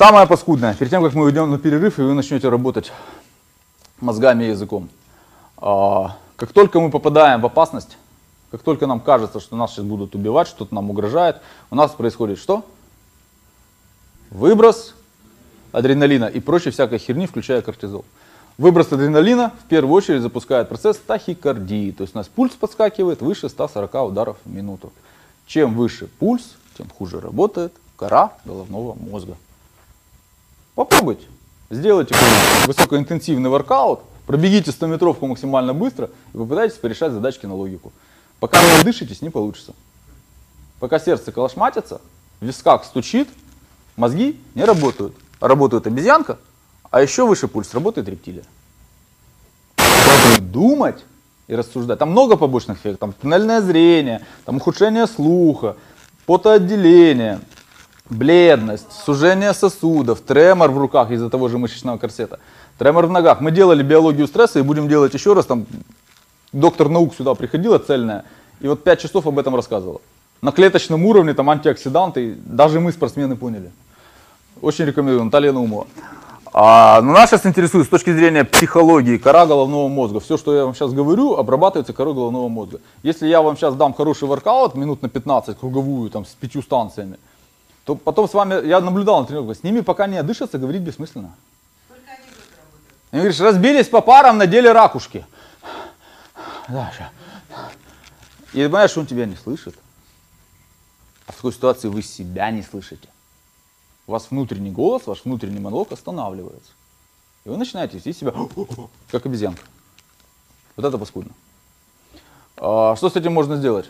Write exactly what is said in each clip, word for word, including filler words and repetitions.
Самое паскудное, перед тем, как мы уйдем на перерыв, и вы начнете работать мозгами и языком. Как только мы попадаем в опасность, как только нам кажется, что нас сейчас будут убивать, что-то нам угрожает, у нас происходит что? Выброс адреналина и прочей всякой херни, включая кортизол. Выброс адреналина в первую очередь запускает процесс тахикардии, то есть у нас пульс подскакивает выше ста сорока ударов в минуту. Чем выше пульс, тем хуже работает кора головного мозга. Попробуйте, сделайте высокоинтенсивный воркаут, пробегите стометровку максимально быстро и попытайтесь порешать задачки на логику. Пока вы не дышитесь, не получится. Пока сердце колошматится, в висках стучит, мозги не работают. Работает обезьянка, а еще выше пульс работает рептилия. Думать и рассуждать. Там много побочных эффектов. Там туннельное зрение, там ухудшение слуха, потоотделение, бледность, сужение сосудов, тремор в руках из-за того же мышечного корсета, тремор в ногах. Мы делали биологию стресса и будем делать еще раз. Там доктор наук сюда приходила цельная и вот пять часов об этом рассказывала. На клеточном уровне там антиоксиданты, даже мы, спортсмены, поняли. Очень рекомендую, Наталья Наумова. А, но нас сейчас интересует с точки зрения психологии кора головного мозга. Все, что я вам сейчас говорю, обрабатывается корой головного мозга. Если я вам сейчас дам хороший воркаут, минут на пятнадцать, круговую, там, с пятью станциями, то потом с вами, я наблюдал на тренировках, с ними пока не отдышаться, говорить бессмысленно. Только они будут работать. Они говоришь, разбились по парам, надели ракушки. Да, и понимаешь, он тебя не слышит. А в такой ситуации вы себя не слышите. У вас внутренний голос, ваш внутренний монолог останавливается. И вы начинаете вести себя как обезьянка. Вот это паскудно. А что с этим можно сделать?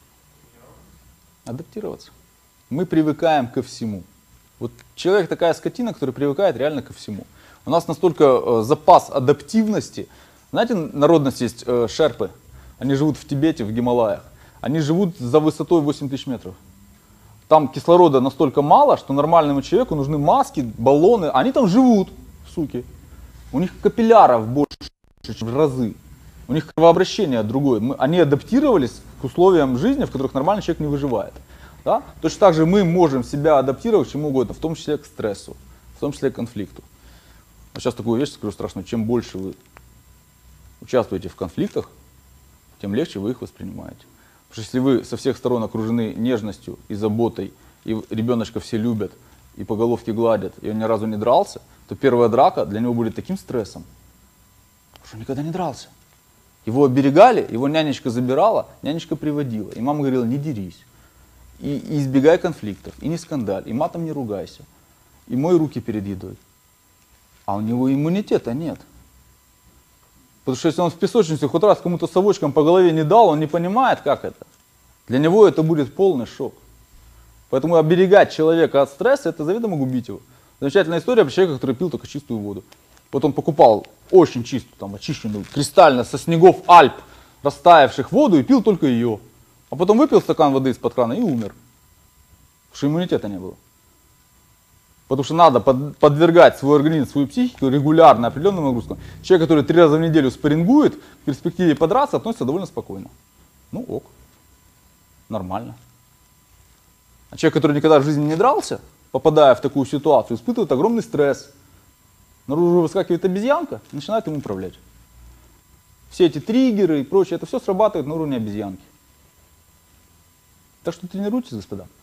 Адаптироваться. Мы привыкаем ко всему. Вот человек такая скотина, который привыкает реально ко всему. У нас настолько э, запас адаптивности. Знаете, народность есть э, шерпы. Они живут в Тибете, в Гималаях. Они живут за высотой восемь тысяч метров. Там кислорода настолько мало, что нормальному человеку нужны маски, баллоны. Они там живут, суки. У них капилляров больше, чем в разы. У них кровообращение другое. Мы, они адаптировались к условиям жизни, в которых нормальный человек не выживает. Да? Точно так же мы можем себя адаптировать к чему угодно, в том числе к стрессу, в том числе к конфликту. А сейчас такую вещь скажу страшную. Чем больше вы участвуете в конфликтах, тем легче вы их воспринимаете. Потому что если вы со всех сторон окружены нежностью и заботой, и ребеночка все любят, и по головке гладят, и он ни разу не дрался, то первая драка для него будет таким стрессом, что он никогда не дрался. Его оберегали, его нянечка забирала, нянечка приводила. И мама говорила, не дерись, и, и избегай конфликтов, и не скандаль, и матом не ругайся, и мой руки перед едой. А у него иммунитета нет. Потому что если он в песочнице хоть раз кому-то совочком по голове не дал, он не понимает, как это. Для него это будет полный шок. Поэтому оберегать человека от стресса, это заведомо губить его. Замечательная история про человека, который пил только чистую воду. Вот он покупал очень чистую, там, очищенную, кристально, со снегов Альп, растаявших воду, и пил только ее. А потом выпил стакан воды из-под крана и умер. Потому что иммунитета не было. Потому что надо подвергать свой организм, свою психику регулярно определенным нагрузкам. Человек, который три раза в неделю спаррингует, в перспективе подраться, относится довольно спокойно. Ну ок, нормально. А человек, который никогда в жизни не дрался, попадая в такую ситуацию, испытывает огромный стресс. Наружу выскакивает обезьянка, начинает им управлять. Все эти триггеры и прочее, это все срабатывает на уровне обезьянки. Так что тренируйтесь, господа.